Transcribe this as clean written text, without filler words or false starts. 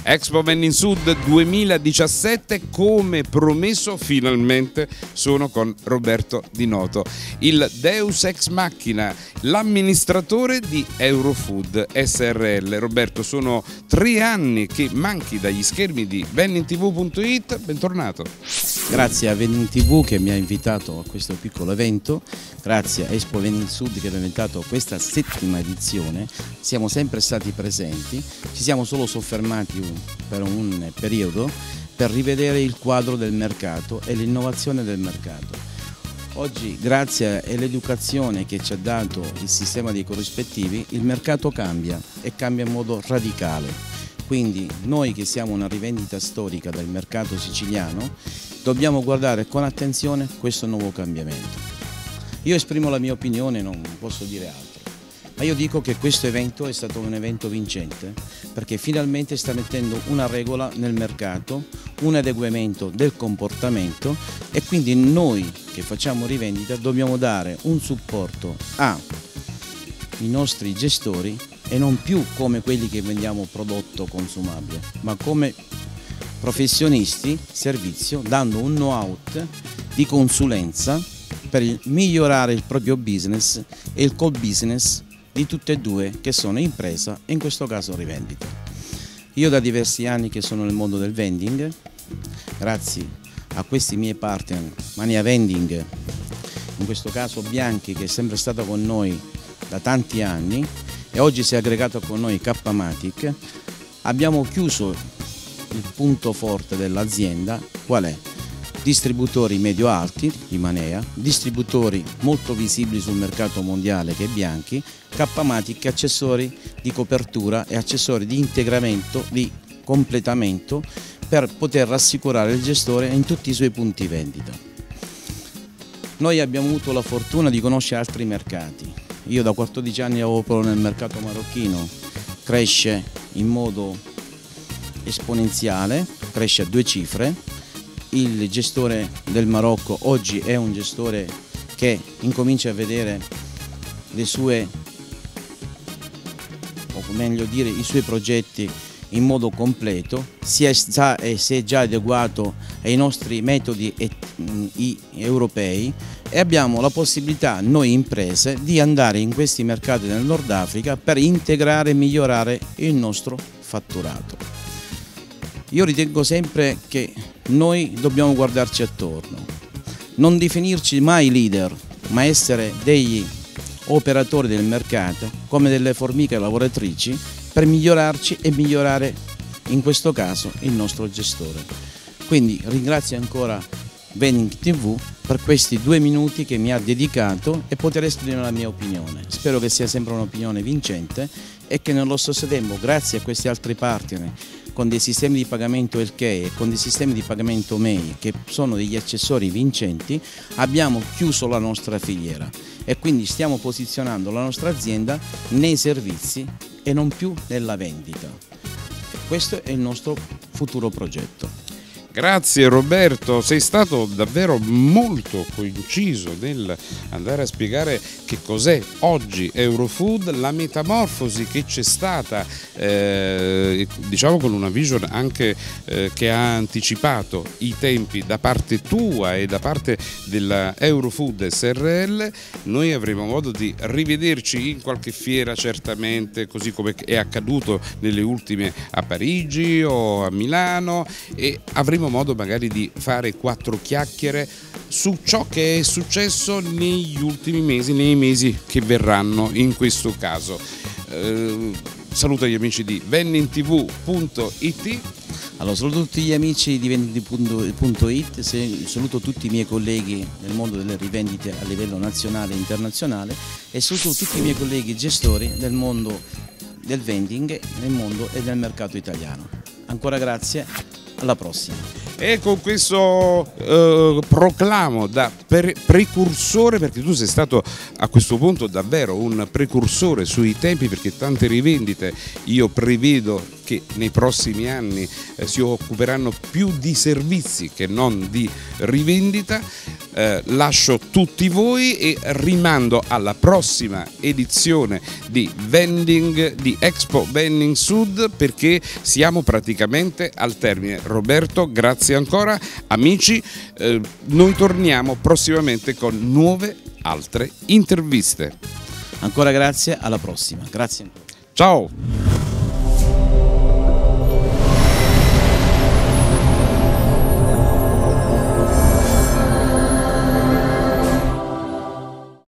Expo Vending Sud 2017, come promesso finalmente sono con Roberto Di Noto, il Deus Ex Machina, l'amministratore di Eurofood SRL. Roberto, sono 3 anni che manchi dagli schermi di vendingtv.it, bentornato. Grazie a Vending TV che mi ha invitato a questo piccolo evento, grazie a Expo Vending Sud che ha inventato questa 7ª edizione. Siamo sempre stati presenti, ci siamo solo soffermati per un periodo per rivedere il quadro del mercato e l'innovazione del mercato. Oggi, grazie all'educazione che ci ha dato il sistema dei corrispettivi, il mercato cambia e cambia in modo radicale. Quindi noi che siamo una rivendita storica del mercato siciliano dobbiamo guardare con attenzione questo nuovo cambiamento. Io esprimo la mia opinione, non posso dire altro. Ma io dico che questo evento è stato un evento vincente perché finalmente sta mettendo una regola nel mercato, un adeguamento del comportamento e quindi noi che facciamo rivendita dobbiamo dare un supporto ai nostri gestori e non più come quelli che vendiamo prodotto consumabile, ma come professionisti, servizio, dando un know-how di consulenza per migliorare il proprio business e il core business di tutte e due che sono impresa e in questo caso rivendita. Io da diversi anni che sono nel mondo del vending, grazie a questi miei partner, Mania Vending, in questo caso Bianchi che è sempre stata con noi da tanti anni e oggi si è aggregato con noi K-Matic, abbiamo chiuso il punto forte dell'azienda, qual è? Distributori medio-alti di Manea, distributori molto visibili sul mercato mondiale che è Bianchi, K-Matic, accessori di copertura e accessori di integramento, di completamento per poter rassicurare il gestore in tutti i suoi punti vendita. Noi abbiamo avuto la fortuna di conoscere altri mercati. Io da 14 anni lavoro nel mercato marocchino, cresce in modo esponenziale, cresce a 2 cifre. Il gestore del Marocco oggi è un gestore che incomincia a vedere le sue, o meglio dire, i suoi progetti in modo completo, si è già adeguato ai nostri metodi europei e abbiamo la possibilità, noi imprese, di andare in questi mercati del Nord Africa per integrare e migliorare il nostro fatturato. Io ritengo sempre che noi dobbiamo guardarci attorno, non definirci mai leader, ma essere degli operatori del mercato come delle formiche lavoratrici per migliorarci e migliorare in questo caso il nostro gestore. Quindi ringrazio ancora Vending TV per questi 2 minuti che mi ha dedicato e poter esprimere la mia opinione. Spero che sia sempre un'opinione vincente e che nello stesso tempo, grazie a questi altri partner, con dei sistemi di pagamento LK e con dei sistemi di pagamento MEI che sono degli accessori vincenti, abbiamo chiuso la nostra filiera e quindi stiamo posizionando la nostra azienda nei servizi e non più nella vendita. Questo è il nostro futuro progetto. Grazie Roberto, sei stato davvero molto conciso nel andare a spiegare che cos'è oggi Eurofood, la metamorfosi che c'è stata, diciamo con una vision anche che ha anticipato i tempi da parte tua e da parte della Eurofood SRL. Noi avremo modo di rivederci in qualche fiera certamente, così come è accaduto nelle ultime a Parigi o a Milano, e avremo modo magari di fare 4 chiacchiere su ciò che è successo negli ultimi mesi, nei mesi che verranno in questo caso. Saluto gli amici di vendingtv.it. Allora, saluto tutti gli amici di vendingtv.it, saluto tutti i miei colleghi nel mondo delle rivendite a livello nazionale e internazionale e saluto tutti i miei colleghi gestori del mondo del vending, nel mondo e del mercato italiano. Ancora grazie. Alla prossima. E con questo proclamo da precursore, perché tu sei stato a questo punto davvero un precursore sui tempi, perché tante rivendite io prevedo che nei prossimi anni si occuperanno più di servizi che non di rivendita. Lascio tutti voi e rimando alla prossima edizione di Expo Vending Sud, perché siamo praticamente al termine. Roberto, grazie ancora. Amici, noi torniamo prossimamente con nuove altre interviste. Ancora grazie, alla prossima. Grazie ancora. Ciao!